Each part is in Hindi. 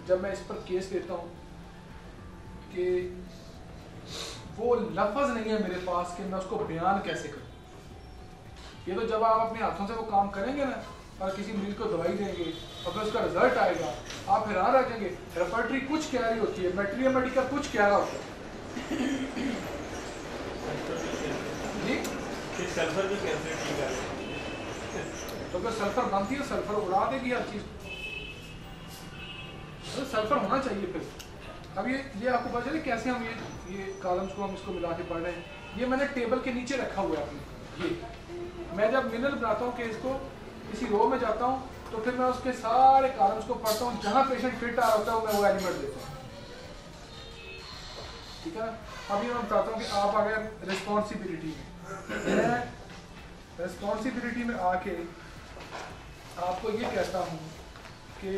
जब मैं इस पर केस देता हूँ कि वो लफ्ज़ नहीं है मेरे पास कि मैं उसको बयान कैसे करूँ। ये तो जब आप अपने हाथों से वो काम करेंगे ना और किसी मरीज को दवाई देंगे और फिर उसका रिजल्ट आएगा, आप हैरान रह जाएंगे। रेपर्टरी कुछ कह रही होती है, मटेरियल मेडिकल कुछ कह रहा होता है। जी सल्फर भी कैसे ठीक है, तो अगर सल्फर बनती है सल्फर उड़ा देगी हर चीज़। तो सल्फर होना चाहिए। फिर अब ये आपको पता चले कैसे हम ये कॉलम्स को हम इसको मिला के पढ़ रहे हैं। ये मैंने टेबल के नीचे रखा हुआ है अपने। ये मैं जब मिनरल बनाता हूँ केस को किसी रो में जाता हूँ तो फिर मैं उसके सारे कॉलम्स को पढ़ता हूँ, जहाँ पेशेंट फिट आ रहा होता है मैं वो एलिमेंट देता हूँ। ठीक है ना। अभी मैं बताता हूँ कि आप आ गए रिस्पॉन्सिबिलिटी में। मैं रिस्पॉन्सिबिलिटी में आके आपको ये कहता हूँ कि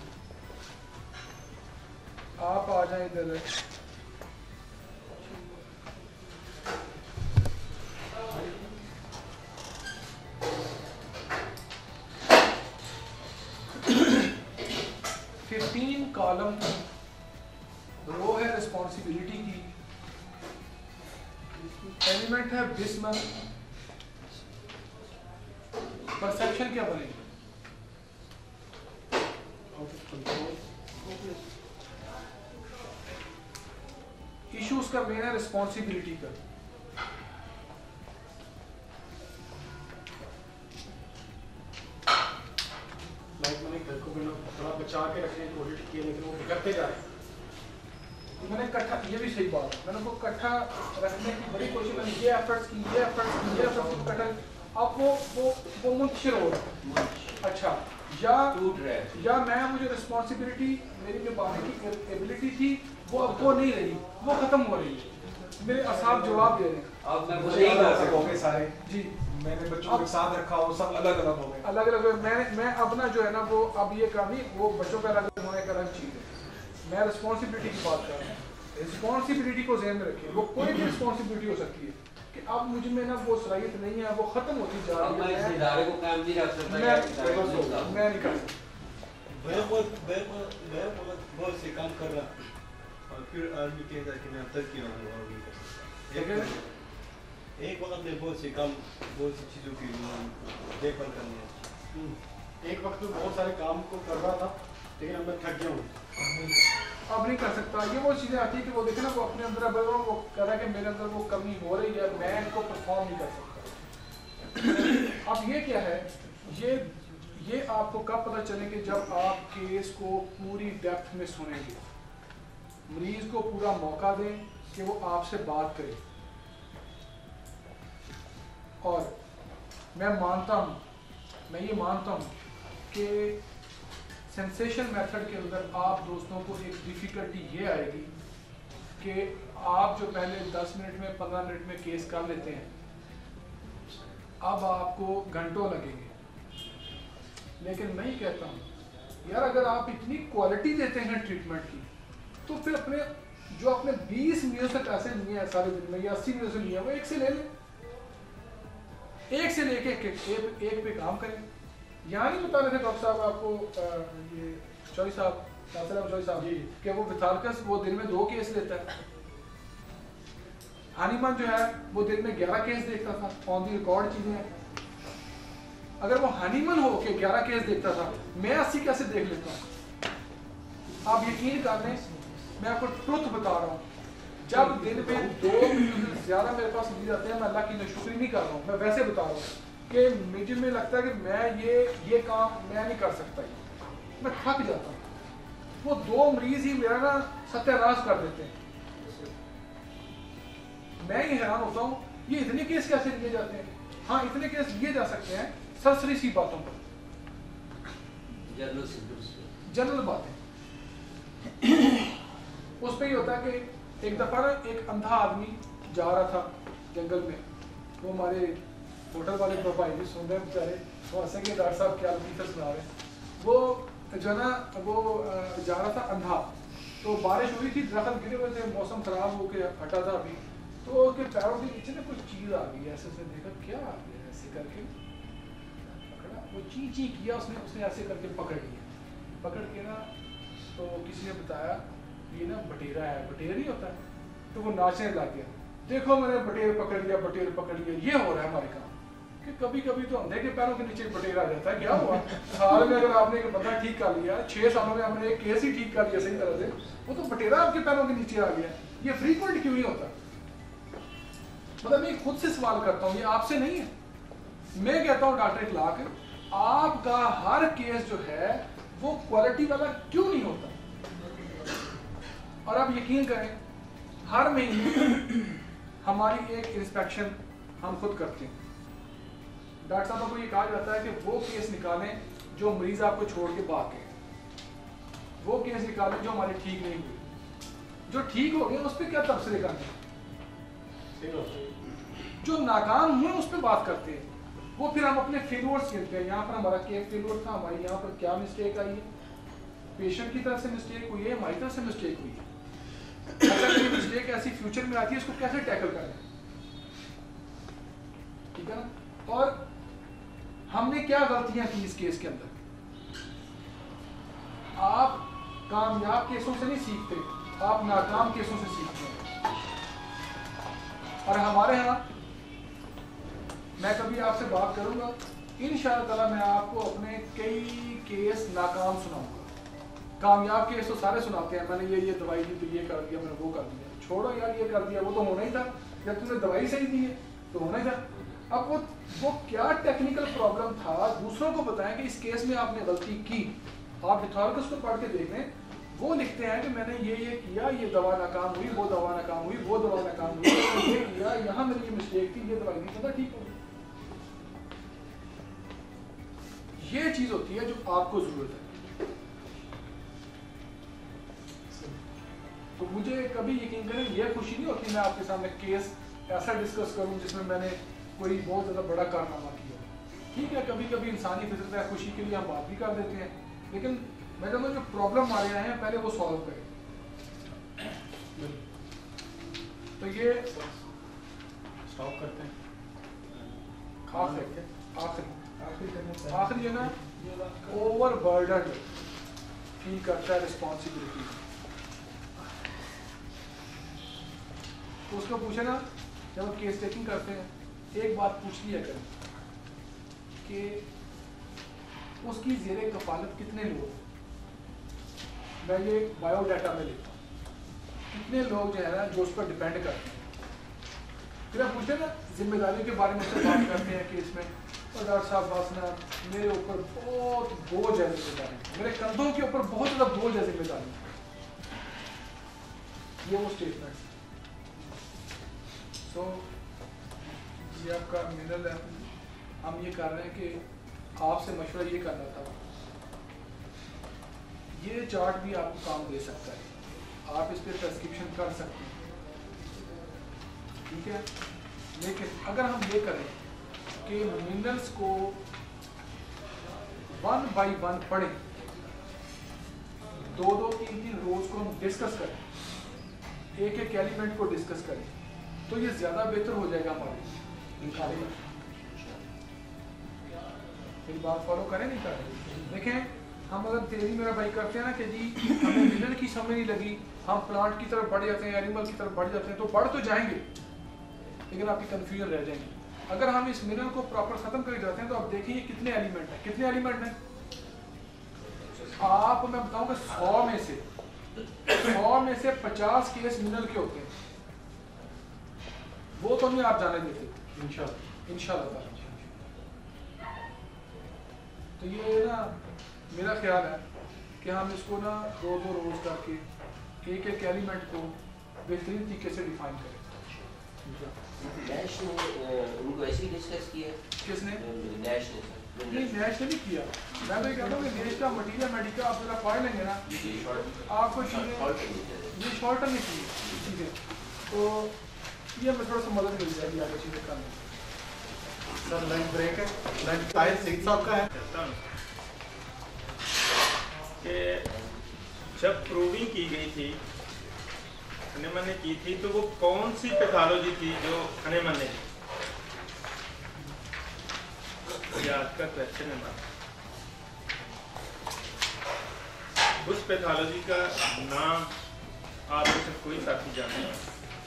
आप आ जाए इधर। कॉलम रो है रिस्पॉन्सिबिलिटी की, एलिमेंट है बिस्मल। परसेप्शन क्या बनेगी? इशू उसका मेन है रिस्पॉन्सिबिलिटी का। मैंने घर को थोड़ा बचा के रखने की कोशिश की लेकिन वो बिगड़ते जा रहे हैं। तो मैंने इकट्ठा, ये भी सही बात है, मैंने उनको इकट्ठा रखने की बड़ी कोशिश, मैंने ये एफर्ट्स की, ये एफर्ट्स की, ये एफर्ट्स की, इकट्ठा। अब वो मुंतशिर हो रहा है। अच्छा, या मैं मुझे रिस्पॉन्सिबिलिटी मेरी जो पाने की एबिलिटी थी वो नहीं रही, वो खत्म हो रही है। मेरे असाब जवाब दे रहे हैं। अब मैं मुझे नहीं कर सकोगे सारे जी। मैंने बच्चों के साथ रखा हो, सब अलग अलग हो गए, अलग अलग। मैं अपना जो है ना वो अब ये काम नहीं, वो बच्चों का अलग होने का अलग चीज़ है। मैं रिस्पॉन्सिबिलिटी की बात कर रहा हूँ। रिस्पॉन्सिबिलिटी को ज़हन में रखिए, वो कोई भी रिस्पॉन्सिबिलिटी हो सकती है कि अब मुझ में ना वो सलाहियत नहीं है, वो ख़त्म होती जा रही है। मैं नहीं कर सकता। बहुत से काम कर रहा और फिर आदमी कहता है कि मैं अब तक किया हूँ और नहीं कर सकता। एक वक्त में बहुत से काम, बहुत सी चीज़ों की देखभाल करनी है। एक वक्त में बहुत सारे काम को कर रहा था लेकिन अब मैं थक गया हूँ, अब नहीं कर सकता। ये वो चीज़ें आती है कि वो देखे ना, वो अपने अंदर वो कह रहा है कि मेरे अंदर वो कमी हो रही है, मैं इनको परफॉर्म नहीं कर सकता। अब ये क्या है, ये आपको कब पता चले कि जब आप केस को पूरी डेप्थ में सुनेंगे, मरीज को पूरा मौका दें कि वो आपसे बात करे। और मैं ये मानता हूँ कि सेंसेशन मेथड के अंदर आप दोस्तों को एक डिफ़िकल्टी ये आएगी कि आप जो पहले 10 मिनट में 15 मिनट में केस कर लेते हैं, अब आपको घंटों लगेंगे। लेकिन मैं ये कहता हूँ यार, अगर आप इतनी क्वालिटी देते हैं ट्रीटमेंट की, तो फिर अपने जो आपने 20 मिनट से पैसे लिए हैं सारे दिन में या 80 मिनट से लिए वो एक से ले लें, एक से लेके एक पे काम करें। यहाँ नहीं बता रहे थे डॉक्टर साहब आपको, ये चौधरी साहब जी, कि वो विथालकस वो दिन में 2 केस लेता है। हानीमन जो है वो दिन में 11 केस देखता था, ऑन दी रिकॉर्ड चीजें हैं। अगर वो हानीमन हो के 11 केस देखता था, मैं 80 कैसे देख लेता हूँ? आप यकीन कर लें, मैं आपको ट्रुथ बता रहा हूँ, जब दिन में 2 मिनट ज्यादा मेरे पास मिल जाते हैं, मैं अल्लाह की नाशुक्री नहीं कर रहा हूँ, मैं वैसे बता रहा हूँ कि मुझे में लगता है कि मैं ये काम मैं नहीं कर सकता, मैं थक जाता हूँ। वो 2 मरीज ही मेरा ना सत्यानाश कर देते हैं। मैं ये हैरान होता हूँ, ये इतने केस कैसे लिए जाते हैं? हाँ, इतने केस लिए जा सकते हैं सरसरी सी बातों पर, जनरल बातें। उस पर ये होता है कि एक दफ़ा ना एक अंधा आदमी जा रहा था जंगल में, वो हमारे होटल वाले भाई जी सुन रहे हैं बेचारे, वो हंसे कि डॉक्टर साहब क्या लतीफ़े सुना रहे हैं। वो जो है ना वो जा रहा था अंधा, तो बारिश हुई थी, दरख्त गिरे हुए थे, मौसम ख़राब हो के हटा था अभी, तो उसके पैरों के नीचे ना कुछ चीज़ आ गई, ऐसे से देखा क्या आ गया, ऐसे करके पकड़ा, वो ची किया, उसने ऐसे करके पकड़ लिया, पकड़ के ना तो किसी ने बताया ये ना बटेरा है, बटेर नहीं होता है, तो वो नाचने लग गया, देखो मैंने बटेर पकड़ लिया, बटेर पकड़ लिया। ये हो रहा है हमारे काम कि कभी कभी तो अंधे के पैरों के नीचे बटेर आ जाता है। क्या हुआ, साल में अगर आपने एक बंदा ठीक कर लिया, 6 सालों में हमने एक केस ही ठीक कर लिया सही तरह से, वो तो बटेरा आपके पैरों के नीचे आ गया। ये फ्रीक्वेंट क्यों नहीं होता? मतलब मैं खुद से सवाल करता हूँ, ये आपसे नहीं है। मैं कहता हूँ डॉक्टर इखलाक, आपका हर केस जो है वो क्वालिटी वाला क्यों नहीं होता? और आप यकीन करें, हर महीने हमारी एक इंस्पेक्शन हम खुद करते हैं। डॉक्टर साहब को ये कहा जाता है कि वो केस निकालें जो मरीज आपको छोड़ के भाग गए, वो केस निकालें जो हमारे ठीक नहीं हुए। जो ठीक हो गए उस पर क्या तबसरे करने, जो नाकाम हुए उस पर बात करते हैं। वो फिर हम अपने फेलियर्स गिनते हैं, यहाँ पर हमारा क्या फेलियर था, हमारी यहाँ पर क्या मिस्टेक आई है, पेशेंट की तरफ से मिस्टेक हुई है, हमारी तरफ से मिस्टेक हुई है। अगर ये मिस्टेक ऐसी फ्यूचर में आती है, इसको कैसे टैकल करें, ठीक है ना? और हमने क्या गलतियां की इस केस के अंदर? आप कामयाब केसों से नहीं सीखते, आप नाकाम केसों से सीखते हैं। और हमारे यहाँ मैं कभी आपसे बात करूंगा, इंशाअल्लाह ताला मैं आपको अपने कई केस नाकाम सुनाऊंगा। कामयाब केस तो सारे सुनाते हैं, मैंने ये दवाई दी तो ये कर दिया, मैंने वो कर दिया। छोड़ो यार, ये कर दिया, वो तो होना ही था। जब तुमने दवाई सही दी है तो होना ही था। अब वो क्या टेक्निकल प्रॉब्लम था, दूसरों को बताएं कि इस केस में आपने गलती की। आप हिथोरिकस को पढ़ के देख लें, वो लिखते हैं कि मैंने ये किया, ये दवा नाकाम हुई, वो दवा नाकाम हुई, वो दवा नाकाम हुई, ये किया, यहाँ मेरी ये मिस्टेक थी, ये दवाई नहीं पता ठीक हो। ये चीज होती है जो आपको जरूरत है। तो मुझे कभी यकीन करें ये खुशी नहीं होती मैं आपके सामने केस ऐसा डिस्कस करूं जिसमें मैंने कोई बहुत ज़्यादा बड़ा कारनामा किया। ठीक है, कभी कभी इंसानी फितरत है, खुशी के लिए हम बात भी कर देते हैं, लेकिन मैं कहता हूँ जो प्रॉब्लम आ रहे हैं पहले वो सॉल्व करें। तो ये स्टॉप करते हैं। आखिरी जो ना ओवर बर्डन फील करता है रिस्पॉन्सिबिलिटी। तो उसको पूछे ना, जब हम केस टेकिंग करते हैं, एक बात पूछ लिया करें कि उसकी ज़ेरे कफालत कितने लोग, मैं ये बायोडाटा में लिखता हूँ, कितने लोग जो है ना जो उस पर डिपेंड करते हैं। फिर आप पूछे ना जिम्मेदारी के बारे में से बात करते हैं केस में, और डॉक्टर साहब बस ना मेरे ऊपर बहुत बोझ है जिम्मेदारी, मेरे कंधों के ऊपर बहुत ज़्यादा बोझ है जिम्मेदारी। ये वो स्टेटमेंट। तो ये आपका मिनरल है, हम ये कर रहे हैं कि आपसे मशवरा ये करना था। ये चार्ट भी आपको काम दे सकता है, आप इस पर प्रेस्क्रिप्शन कर सकते हैं, ठीक है। लेकिन अगर हम ये करें कि मिनरल्स को 1 by 1 पढ़ें, 2-2, 3-3 रोज को हम डिस्कस करें, एक एलिमेंट को डिस्कस करें, तो ये ज्यादा बेहतर हो जाएगा हमारे। मेरी बात फॉलो करें नहीं करें? देखें, हम अगर तेजी मेरा भाई करते हैं ना कि जी हमें मिनरल की समझ नहीं लगी, हम प्लांट की तरफ बढ़ जाते हैं, एनिमल की तरफ बढ़ जाते हैं, तो बढ़ तो जाएंगे लेकिन आपकी कंफ्यूजन रह जाएंगे। अगर हम इस मिनरल को प्रॉपर खत्म कर जाते हैं तो आप देखिए कितने एलिमेंट हैं, कितने एलिमेंट हैं। आप मैं बताऊंगा 100 में से 50 केस मिनरल के होते हैं, वो तो नहीं आप जाने देते इंशाल्लाह। तो ये ना मेरा ख्याल है कि हम इसको ना 2-2 रोज करके एक एलिमेंट को बेहतरीन तरीके से डिफाइन करें। डैश ने उनको ऐसे ही डिस्कस किया। किसने? डैश ने सर। नहीं, डैश ने नहीं किया। मैं तो ये कहता हूँ कि देश का मटीरियल मेडिकल आप जरा पढ़ लेंगे ना, आपको चीज़ें ये शॉर्ट नहीं चाहिए चीज़ें, तो ये मैं थोड़ा सा मदद मिल जाएगी आपको चीज़ें करने। सर लंच ब्रेक है, लंच टाइम 6 आपका है। कि जब प्रूविंग की गई थी, हनीमन ने की थी, तो वो कौन सी पैथोलॉजी थी जो हनीमन ने की? ये आज का क्वेश्चन है। उस पैथोलॉजी का नाम आप में से कोई साथी जानते हैं?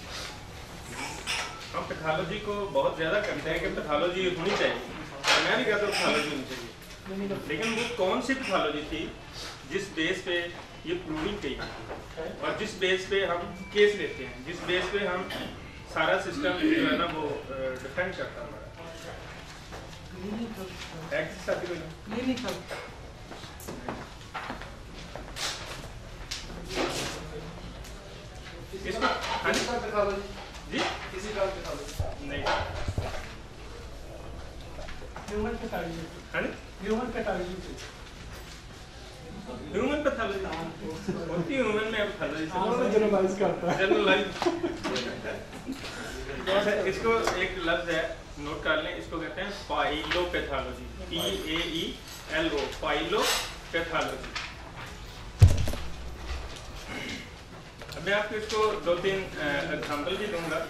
हम पैथोलॉजी को बहुत ज़्यादा करते हैं कि पैथोलॉजी होनी चाहिए, मैं भी कहता हूँ पैथोलॉजी होनी चाहिए, लेकिन वो कौन सी पैथोलॉजी थी जिस बेस पे ये प्रूविंग की और जिस बेस पे हम केस लेते हैं, जिस बेस पे हम सारा सिस्टम जो है ना वो डिफेंड करता हमारा। इसको जी किसी का पैथोलॉजी नहीं ह्यूमन पैथोलॉजी हाँ जी ह्यूमन पैथोलॉजी ह्यूमन पैथोलॉजी होती है, ह्यूमन में पैथोलॉजी जनरलाइज करता है जनरलाइज। इसको एक लफ्ज है, नोट कर लें, इसको कहते हैं पाइलोपैथोलॉजी, PAELO, पाइलोपैथोलॉजी। अब मैं आपको इसको 2-3 एग्जांपल भी दूंगा।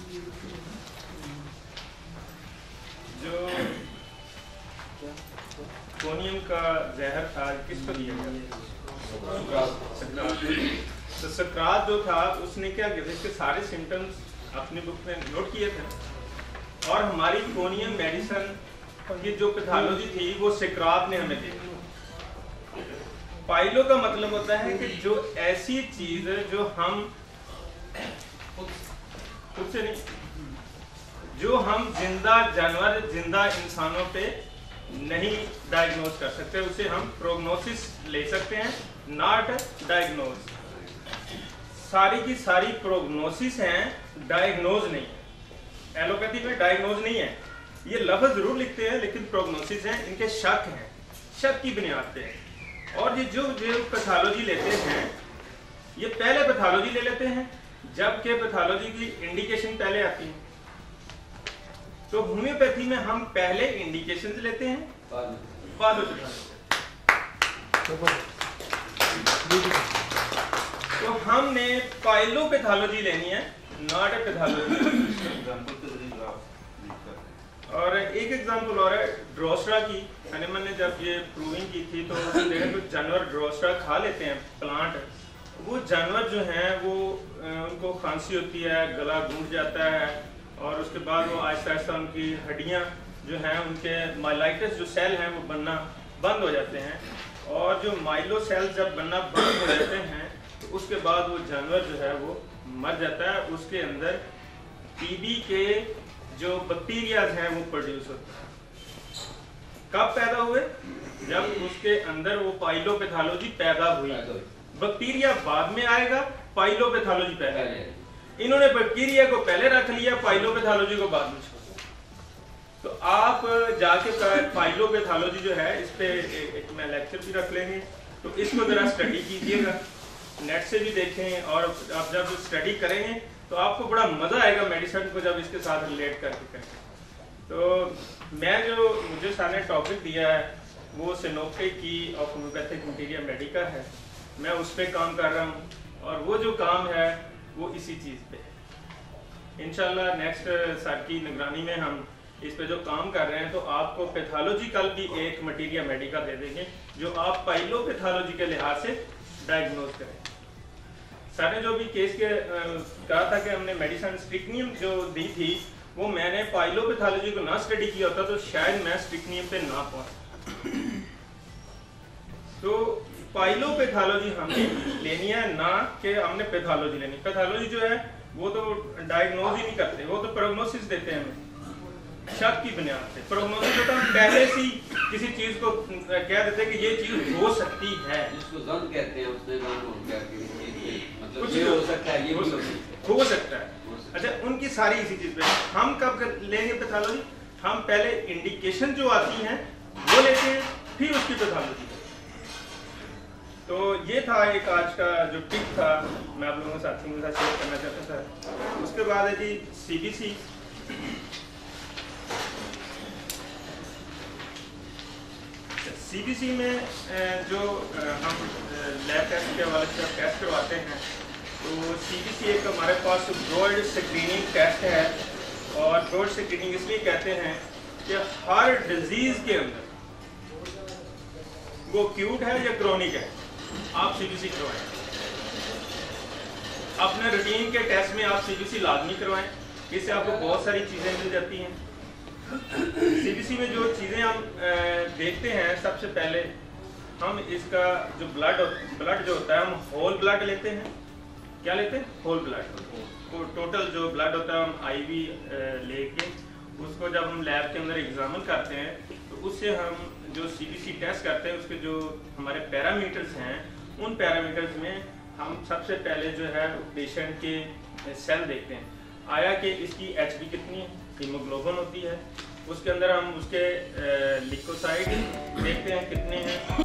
जो कोनियम का जहर था किसको दिया गया? तो सक्रात जो था उसने क्या किया था, इसके सारे सिम्टम्स अपनी बुक में नोट किए थे, और हमारी कोनियम मेडिसिन की जो पैथोलॉजी थी वो सक्रात ने हमें दी। पाइलो का मतलब होता है कि जो ऐसी चीज है जो हम खुद से नहीं, जो हम जिंदा जानवर, जिंदा इंसानों पे नहीं डायग्नोज कर सकते, उसे हम प्रोग्नोसिस ले सकते हैं, नॉट डायग्नोज। सारी की सारी प्रोग्नोसिस हैं, डायग्नोज नहीं है। एलोपैथी में डायग्नोज नहीं है, ये लफ्ज जरूर लिखते हैं लेकिन प्रोग्नोसिस हैं, इनके शक हैं, शक की बुनियाद पे। और ये जो पैथोलॉजी लेते हैं ये पहले पैथोलॉजी ले लेते हैं, जबकि पैथोलॉजी की इंडिकेशन पहले आती है। तो होम्योपैथी में हम पहले इंडिकेशंस लेते हैं, बाद में तो हमने पाइलोपैथोलॉजी लेनी है, नॉट ए पैथोलॉजी। और एक एग्जांपल और है ड्रोस्ट्रा की। हनीमन ने जब ये प्रूविंग की थी तो देखा कुछ जानवर ड्रोस्ट्रा खा लेते हैं, प्लांट। वो जानवर जो हैं वो उनको खांसी होती है, गला गूंज जाता है, और उसके बाद वो आहिस्ता आहिस्ता उनकी हड्डियाँ जो हैं, उनके माइलाइटिस जो सेल हैं वो बनना बंद हो जाते हैं, और जो माइलो सेल जब बनना बंद हो जाते हैं तो उसके बाद वो जानवर जो है वो मर जाता है। उसके अंदर टीबी के जो बैक्टीरियाज हैं वो प्रोड्यूस होते हैं। कब पैदा हुए? जब उसके अंदर वो पाइलोपैथोलॉजी पैदा हुई। बैक्टीरिया बाद में आएगा, पाइलोपैथोलॉजी पहले। इन्होंने बैक्टीरिया को पहले रख लिया, पाइलोपैथोलॉजी को बाद में छोड़ा। तो आप जाके पाइलोपैथोलॉजी जो है इस पे एक मैं लेक्चर भी रख लेंगे, तो इसको जरा स्टडी कीजिएगा, नेट से भी देखें, और आप जब स्टडी करेंगे तो आपको बड़ा मजा आएगा मेडिसिन को जब इसके साथ रिलेट करके करेंगे। तो मैं जो मुझे सर ने टॉपिक दिया है वो सिनोप्टिक की ऑफ होम्योपैथिक मटीरिया मेडिका है, मैं उस पर काम कर रहा हूँ, और वो जो काम है वो इसी चीज़ पे है। इंशाल्लाह नेक्स्ट सर की निगरानी में हम इस पे जो काम कर रहे हैं, तो आपको पैथोलॉजिकल भी एक मटीरिया मेडिका दे देंगे जो आप पाइलोपैथोलॉजी के लिहाज से डायग्नोज करें। सर ने जो भी केस के कहा था कि हमने मेडिसिन स्ट्रिक्नियम जो दी थी, वो मैंने पाइलोपैथोलॉजी को ना स्टडी किया होता तो शायद मैं स्ट्रिक्नियम पे ना पहुंचता। तो पाइलोपैथोलॉजी हमने लेनी है, ना कि हमने पैथोलॉजी लेनी। पैथोलॉजी जो है वो तो डायग्नोज ही नहीं करते, वो तो प्रोग्नोसिस देते हैं हमें शक की बुनियाद पे। प्रोग्नोसिस होता है पहले से किसी चीज को कह देते हैं कि ये चीज हो सकती है, इसको ज़न कहते हैं, उसमें मतलब कुछ ये हो सकता है, ये भी हो सकता है। अच्छा, उनकी सारी इसी चीज पे। हम कब लेंगे पैथोलॉजी? हम पहले इंडिकेशन जो आती हैं वो लेते हैं, फिर उसकी पैथोलॉजी। तो ये था एक आज का जो टिप था, मैं आप लोगों के साथियों के साथ शेयर करना चाहता था। उसके बाद है जी CBC। CBC में जो हम लैब टेस्ट के हवाले से टेस्ट करवाते हैं, तो CBC एक हमारे पास ब्रॉड स्क्रीनिंग टेस्ट है। और ब्रॉड स्क्रीनिंग इसलिए कहते हैं कि हर डिजीज के अंदर वो एक्यूट है या क्रोनिक है, आप सीबीसी करवाएं। अपने रूटीन के टेस्ट में आप सीबीसी लाजमी करवाएं, इससे आपको बहुत सारी चीज़ें मिल जाती हैं। सीबीसी में जो चीज़ें हम देखते हैं, सबसे पहले हम इसका जो ब्लड जो होता है, हम होल ब्लड लेते हैं। क्या लेते हैं? Whole blood. तो टोटल जो ब्लड होता है हम आईवी लेके उसको जब हम लैब के अंदर एग्जामिन करते हैं, तो उससे हम जो सीबीसी टेस्ट करते हैं, उसके जो हमारे पैरामीटर्स हैं, उन पैरामीटर्स में हम सबसे पहले जो है पेशेंट के सेल देखते हैं। आया कि इसकी एचबी कितनी है, हीमोग्लोबिन होती है, उसके अंदर हम उसके लिकोसाइड देखते हैं कितने हैं,